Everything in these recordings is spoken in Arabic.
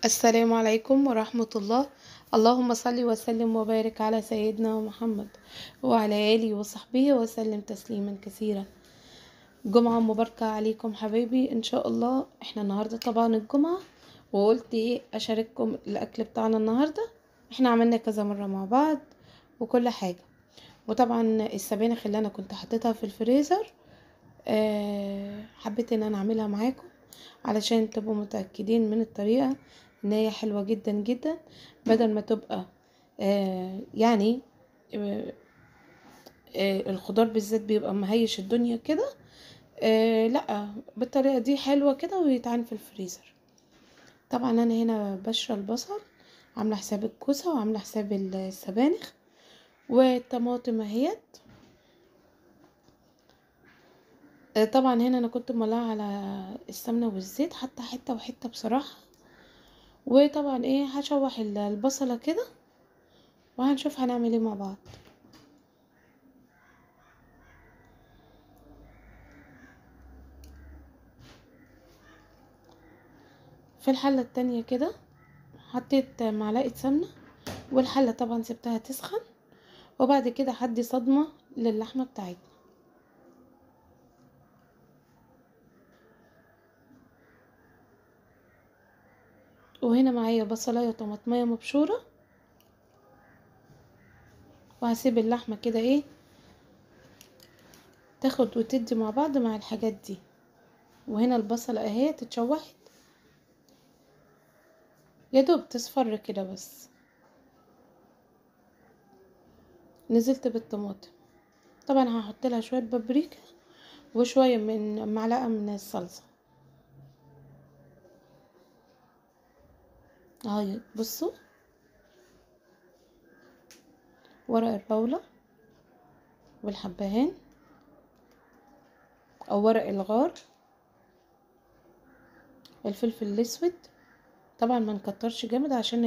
السلام عليكم ورحمة الله. اللهم صل وسلم وبارك على سيدنا محمد وعلى آله وصحبه وسلم تسليما كثيرا. جمعة مباركة عليكم حبايبي إن شاء الله. احنا النهاردة طبعا الجمعة، وقلت أشارككم الأكل بتاعنا النهاردة. احنا عملنا كذا مرة مع بعض وكل حاجة. وطبعا السبانخ اللي أنا كنت حطيتها في الفريزر حبيت ان انا اعملها معاكم علشان تبقوا متأكدين من الطريقة ان هي حلوة جدا جدا، بدل ما تبقى يعني الخضار بالذات بيبقى مهيش الدنيا كده. لا، بالطريقة دي حلوة كده ويتعان في الفريزر. طبعا انا هنا بشر البصل، عاملة حساب الكوسة وعاملة حساب السبانخ والطماطم اهيت. طبعا هنا انا كنت مولعه على السمنه والزيت، حتى حته وحته بصراحه. وطبعا هشوح البصله كده وهنشوف هنعمل ايه مع بعض. في الحله التانية كده حطيت معلقه سمنه، والحله طبعا سبتها تسخن، وبعد كده هدي صدمه للحمه بتاعتنا. وهنا معايا بصلايه وطماطميه مبشوره، وهسيب اللحمه كده تاخد وتدي مع بعض مع الحاجات دي. وهنا البصله اهي اتشوحت يا دوب تصفر كده بس. نزلت بالطماطم، طبعا هحط لها شويه بابريكا وشويه من معلقه من الصلصه اهي. بصوا، ورق الراوله والحبهان او ورق الغار، الفلفل الاسود. طبعا ما نكترش جامد عشان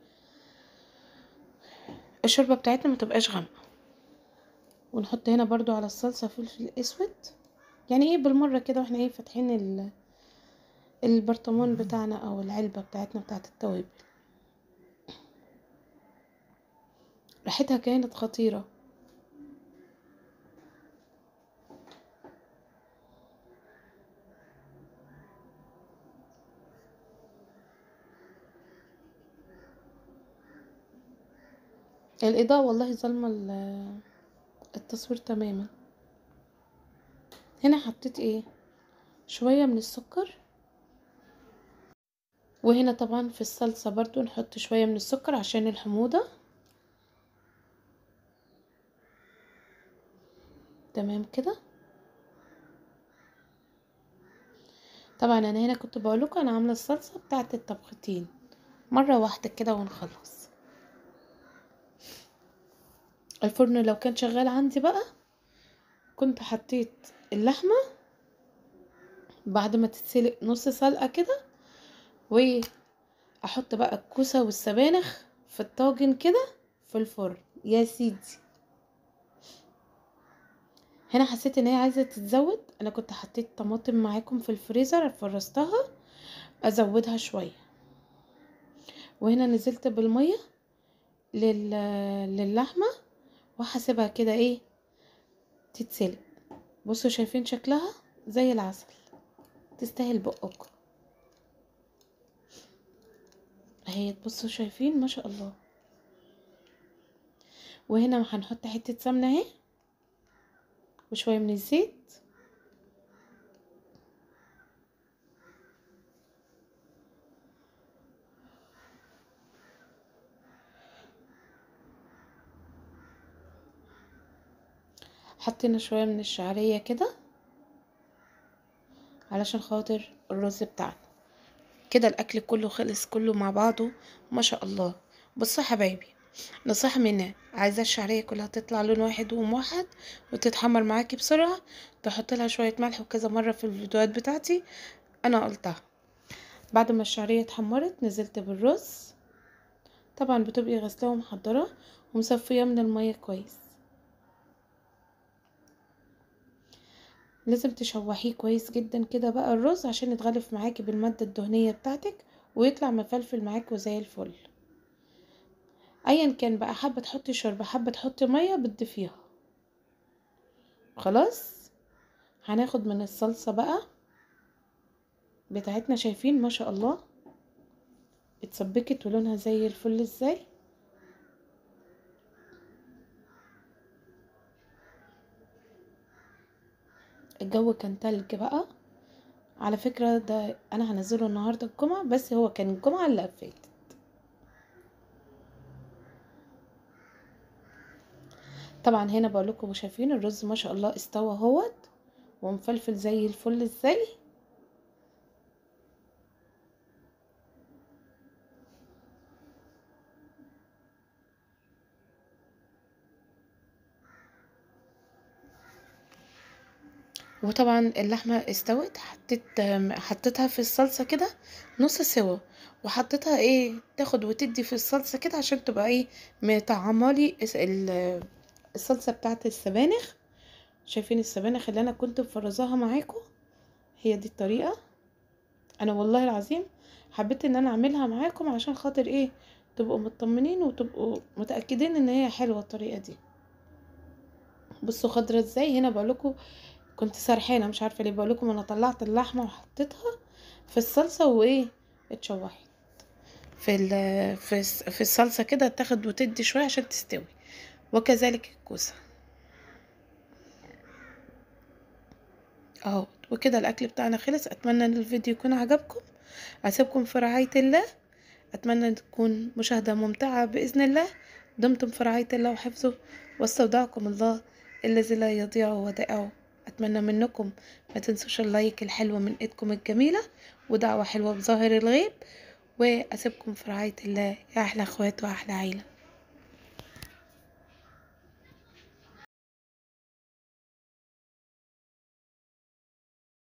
الشوربه بتاعتنا ما تبقاش غامقه. ونحط هنا برضو على الصلصه فلفل اسود، يعني بالمره كده واحنا فاتحين البرطمان بتاعنا او العلبه بتاعتنا بتاعت التوابل. ريحتها كانت خطيره. الاضاءه والله ظالمه التصوير تماما. هنا حطيت شويه من السكر. وهنا طبعا في الصلصة برضو نحط شوية من السكر عشان الحموضة. تمام كده. طبعا انا هنا كنت بقولكم انا عاملة الصلصة بتاعت الطبختين مرة واحدة كده ونخلص. الفرن لو كان شغال عندي بقى كنت حطيت اللحمة بعد ما تتسلق نص سلقة كده، واحط بقى الكوسة والسبانخ في الطاجن كده في الفرن يا سيدي. هنا حسيت ان هي عايزة تتزود، انا كنت حطيت طماطم معاكم في الفريزر فرستها ازودها شوية. وهنا نزلت بالمية للحمة وهسيبها كده تتسلق. بصوا شايفين شكلها زي العسل، تستاهل بقكم اهي. بصوا شايفين ما شاء الله. وهنا هنحط حتة سمنة اهي وشوية من الزيت. حطينا شوية من الشعرية كده علشان خاطر الرز بتاعنا. كده الاكل كله خلص كله مع بعضه ما شاء الله. بصوا حبايبي، نصيحة مني، عايزة الشعرية كلها تطلع لون واحد وموحد وتتحمر معاكي بسرعة، تحط لها شوية ملح. وكذا مرة في الفيديوهات بتاعتي انا قلتها. بعد ما الشعرية اتحمرت نزلت بالرز. طبعا بتبقي غسلاه ومحضراه ومصفيه من المية كويس. لازم تشوحيه كويس جدا كده بقى الرز عشان يتغلف معاكي بالمادة الدهنية بتاعتك ويطلع مفلفل معاك وزي الفل. ايا كان بقى، حابه تحطي شوربه حابه تحطي ميه بتضيفيها. خلاص، هناخد من الصلصه بقى بتاعتنا. شايفين ما شاء الله اتسبكت ولونها زي الفل ازاي. الجو كان تلج بقى على فكرة. ده انا هنزله النهاردة الجمعة، بس هو كان الجمعة اللي فاتت. طبعا هنا بقول لكم شايفين الرز ما شاء الله استوى اهوت ومفلفل زي الفل ازاي. وطبعا اللحمة استوت، حطيتها في الصلصة كده نص سوا، وحطيتها ايه تاخد وتدي في الصلصة كده عشان تبقى ايه مطعمالي الصلصة بتاعت السبانخ. شايفين السبانخ اللي انا كنت مفرزاها معاكم؟ هي دي الطريقة. انا والله العظيم حبيت ان انا اعملها معاكم عشان خاطر ايه تبقوا مطمنين وتبقوا متأكدين ان هي حلوة الطريقة دي. بصوا خضرة ازاي. هنا بقولكم كنت سرحانة مش عارفة ليه، بقولكم انا طلعت اللحمة وحطيتها في الصلصة وايه اتشوحت في الصلصة كده، تاخد وتدي شوية عشان تستوي. وكذلك الكوسة اهو. وكده الاكل بتاعنا خلص. اتمنى ان الفيديو يكون عجبكم. اسيبكم في رعاية الله. اتمنى ان تكون مشاهدة ممتعة باذن الله. دمتم في رعاية الله وحفظه، واستودعكم الله الذي لا يضيع ودائعه. اتمنى منكم ما تنسوش اللايك الحلو من ايدكم الجميلة، ودعوة حلوة بظاهر الغيب. واسيبكم في رعاية الله يا احلى اخوات واحلى عيلة.